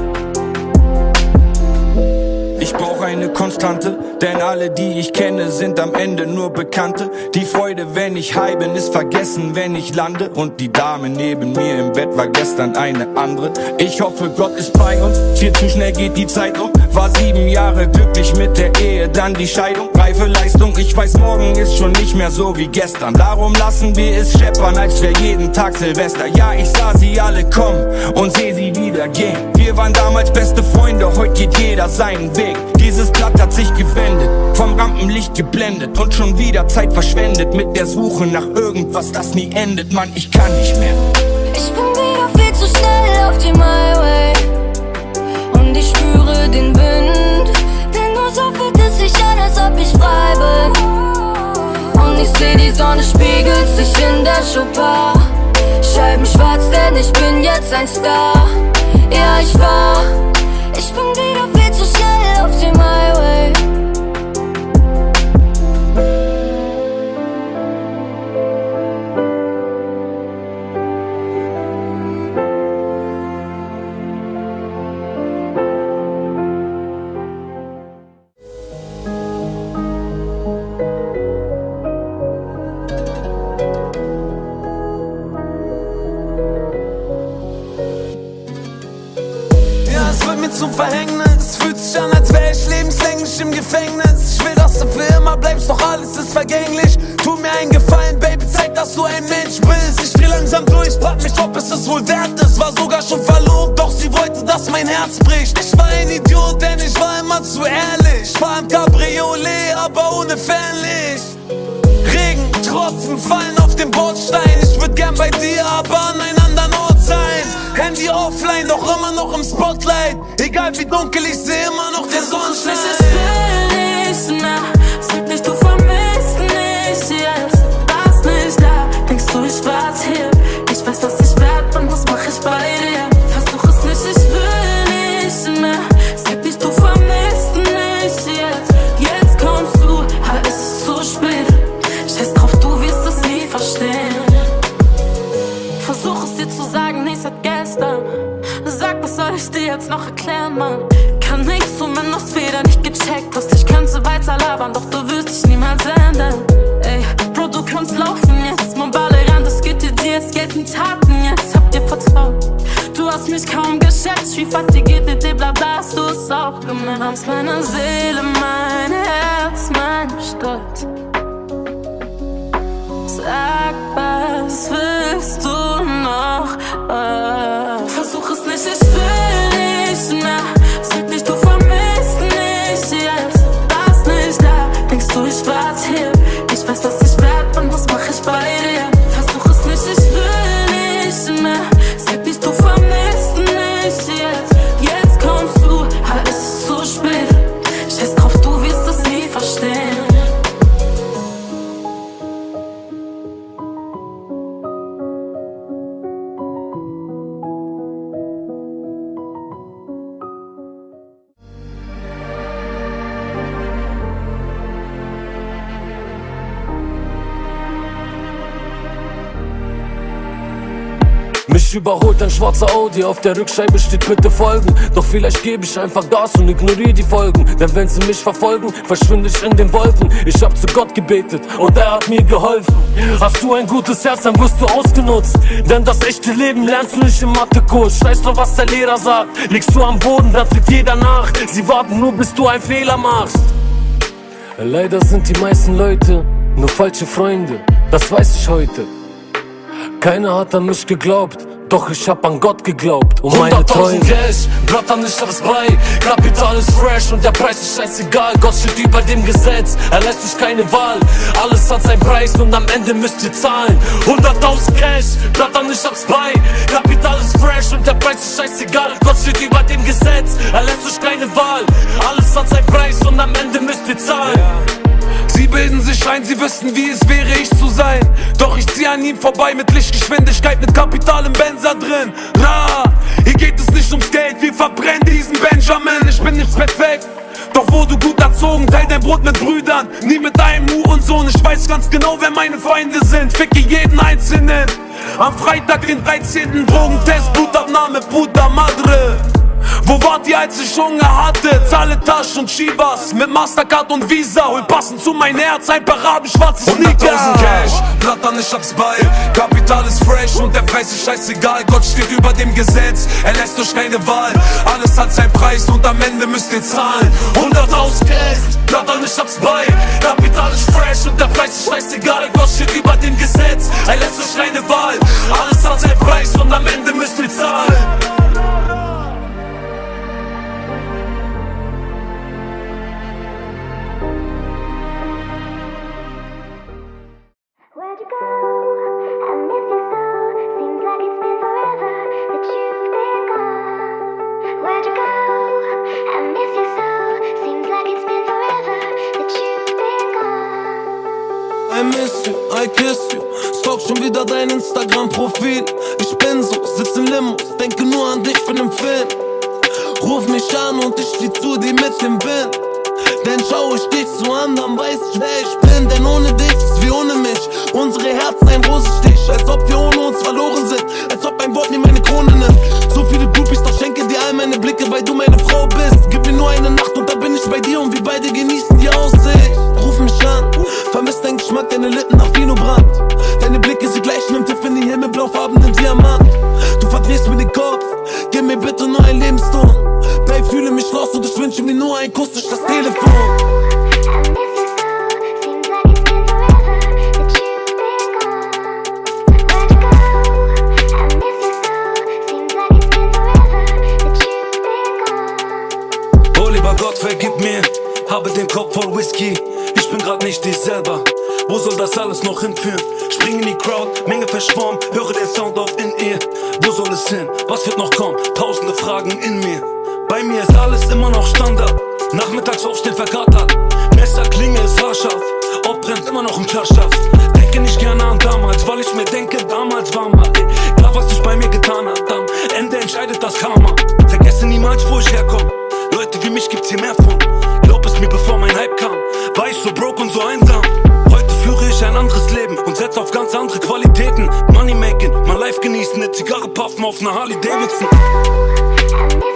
Ich brauch eine Konstante, denn alle, die ich kenne, sind am Ende nur Bekannte. Die Freude, wenn ich high bin, ist vergessen, wenn ich lande. Und die Dame neben mir im Bett war gestern eine andere. Ich hoffe, Gott ist bei uns, viel zu schnell geht die Zeit um. War sieben Jahre glücklich mit der Ehe, dann die Scheidung. Reife Leistung, ich weiß, morgen ist schon nicht mehr so wie gestern. Darum lassen wir es scheppern, als wär jeden Tag Silvester. Ja, ich sah sie alle kommen und seh sie wieder gehen. Wir waren damals beste Freunde, heute geht jeder seinen Weg. Dieses Blatt hat sich gewendet, vom Rampenlicht geblendet und schon wieder Zeit verschwendet mit der Suche nach irgendwas, das nie endet. Mann, ich kann nicht mehr. Ich bin wieder viel zu schnell auf dem Highway und ich spüre den Wind. Denn nur so fühlt es sich an, als ob ich frei bin. Und ich seh, die Sonne spiegelt sich in der Schuhbar. Scheiben schwarz, denn ich bin jetzt ein Star. Ja, ich war, ich bin wieder viel zu schnell auf dem Highway. Zum Verhängnis, fühlt sich an, als wär ich lebenslänglich im Gefängnis. Ich will, dass du für immer bleibst, doch alles ist vergänglich. Tu mir einen Gefallen, Baby, zeig, dass du ein Mensch bist. Ich dreh langsam durch, frag mich, ob es es wohl wert ist. War sogar schon verlobt, doch sie wollte, dass mein Herz bricht. Ich war ein Idiot, denn ich war immer zu ehrlich. Ich fahr im Cabriolet, aber ohne Fernlicht. Regentropfen fallen auf den Bordstein. Ich würd gern bei dir, aber an einem anderen Ort sein. Handy offline, doch immer noch im Spotlight. Egal wie dunkel, ich seh immer noch den Sonnenschein. Ich will nicht mehr, sag nicht, du vermisst mich jetzt. Warst nicht da, denkst du, ich warte hier. Ich weiß, was ich werd und was mach ich bei dir. Versuch es nicht, ich will nicht mehr. Sag nicht, du vermisst mich jetzt. Jetzt kommst du, aber es ist zu spät. Scheiß drauf, du wirst es nie verstehen. Versuch es dir zu sagen, nicht seit gestern. dir jetzt noch erklären, Mann? Kann nix tun, wenn du's wieder nicht gecheckt hast. Ich könnte weiter labern, doch du wirst dich niemals ändern. Ey, Bro, du kannst laufen jetzt. Mobile ran, das geht dir, dir, es gelten Taten jetzt. Hab dir vertraut. Du hast mich kaum geschätzt, wie Fatih G T T, bla bla, hast du es auch gemerkt. Nahmst meine Seele, mein Herz, mein Stolz. Sag, was willst du noch? Oh. Versuch es nicht, ich will nicht mehr. Sag nicht, du vermisst mich jetzt. Warst nicht da, denkst du, ich warte hier. Ich weiß, was ich werd und was mach ich bei dir. Versuch es nicht, ich will nicht mehr. Sag nicht, du vermisst mich jetzt. Jetzt kommst du, aber es ist zu spät. Scheiß drauf, du wirst es nie verstehen. Mich überholt ein schwarzer Audi, auf der Rückscheibe steht bitte folgen. Doch vielleicht gebe ich einfach Gas und ignoriere die Folgen. Denn wenn sie mich verfolgen, verschwinde ich in den Wolken. Ich hab zu Gott gebetet und er hat mir geholfen. Hast du ein gutes Herz, dann wirst du ausgenutzt. Denn das echte Leben lernst du nicht im Mathekurs. Scheiß drauf, was der Lehrer sagt. Liegst du am Boden, dann tritt jeder nach. Sie warten nur, bis du einen Fehler machst. Leider sind die meisten Leute nur falsche Freunde, das weiß ich heute. Keiner hat an mich geglaubt, doch ich hab an Gott geglaubt und meine Träume. Cash, Blattern, ich hab's bei. Kapital ist fresh und der Preis ist scheißegal. Gott steht über dem Gesetz, er lässt sich keine Wahl. Alles hat seinen Preis und am Ende müsst ihr zahlen. hunderttausend Cash, Blattern, ich hab's bei. Kapital ist fresh und der Preis ist scheißegal. Gott steht über dem Gesetz, er lässt sich keine Wahl. Alles hat seinen Preis und am Ende müsst ihr zahlen. Sie bilden sich ein, sie wüssten, wie es wäre, ich zu sein. Doch ich zieh an ihm vorbei mit Lichtgeschwindigkeit, mit Kapital im Benzer drin. Ra, hier geht es nicht ums Geld, wir verbrennen diesen Benjamin. Ich bin nicht perfekt, doch wurde gut erzogen, teil dein Brot mit Brüdern, nie mit einem Hurensohn. Ich weiß ganz genau, wer meine Feinde sind, ficke jeden Einzelnen. Am Freitag, den dreizehnten Drogentest, Blutabnahme, Puta Madre. Wo wart ihr, als ich Hunger hatte? Zahle Taschen und Chivas mit Mastercard und Visa. Hol passend zu mein Herz ein paar rabenschwarze Sneaker. hunderttausend Cash, Blattern, ich hab's bei. Kapital ist fresh und der Preis ist scheißegal. Gott steht über dem Gesetz, er lässt euch keine Wahl. Alles hat seinen Preis und am Ende müsst ihr zahlen. hunderttausend Cash, Blattern, ich hab's bei. Kapital ist fresh und der Preis ist scheißegal. Gott steht über dem Gesetz, er lässt euch keine Wahl. Alles hat seinen Preis und am Ende müsst ihr zahlen. I miss you, I kiss you. Stalk schon wieder dein Instagram-Profil. Ich bin so, sitz in Limos, denke nur an dich, bin im Film. Ruf mich an und ich flieh zu dir mit dem Wind. Denn schau ich dich zu anderen, weiß ich, wer ich bin. Denn ohne dich ist wie ohne mich. Unsere Herzen ein Rosenstich, als ob wir ohne uns verloren sind. Als ob ein Wort mir meine Krone nimmt. So viele Groupies, doch schenke dir all meine Blicke, weil du meine Frau bist. Gib mir nur eine Nacht und dann bin ich bei dir und wir beide genießen die Aussicht. Ruf mich an, vermisst dein Geschmack, deine Lippen nach Vinobrand. Deine Blicke, sie gleichen im Tiffany himmelblaufarbenen Diamant. Du verdrehst mir den Kopf, gib mir bitte nur ein Lebenston. Da ich fühle mich los und ich wünsche mir nur ein Kuss durch das Telefon. Oh lieber Gott, vergib mir, habe den Kopf voll Whisky. Ich bin grad nicht ich selber, wo soll das alles noch hinführen? Spring in die Crowd, Menge verschwommen, höre den Sound auf In-Ear. Wo soll es hin? Was wird noch kommen? Tausende Fragen in mir. Bei mir ist alles immer noch Standard. Nachmittags aufstehen verkatert, Messerklinge ist haarscharf. Ob brennt immer noch im Klarschaft. Denke nicht gerne an damals, weil ich mir denke, damals war mal ey, klar, was sich bei mir getan hat. Am Ende entscheidet das Karma. Vergesse niemals, wo ich herkomme. Leute wie mich gibt's hier mehr von. Glaub es mir, bevor mein Hype kam, war ich so broke und so einsam. Heute führe ich ein anderes Leben und setze auf ganz andere Qualitäten. Money making, mein Life genießen, ne Zigarre puffen auf ner Harley Davidson.